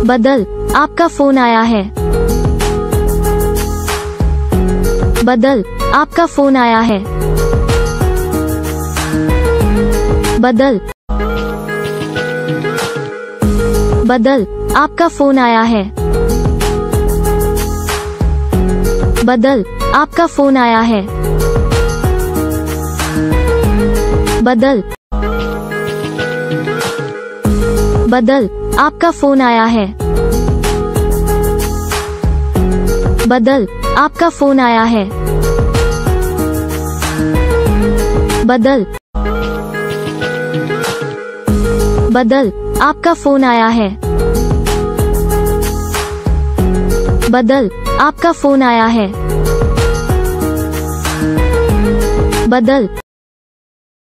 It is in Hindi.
बदल, आपका फोन आया है। बदल, आपका फोन आया है। बदल, बदल, आपका फोन आया है। बदल, आपका फोन आया है। बदल, बदल, आपका फोन आया है। बदल, आपका फोन आया है। बदल, बदल, आपका फोन आया है। बदल, आपका फोन आया है। बदल।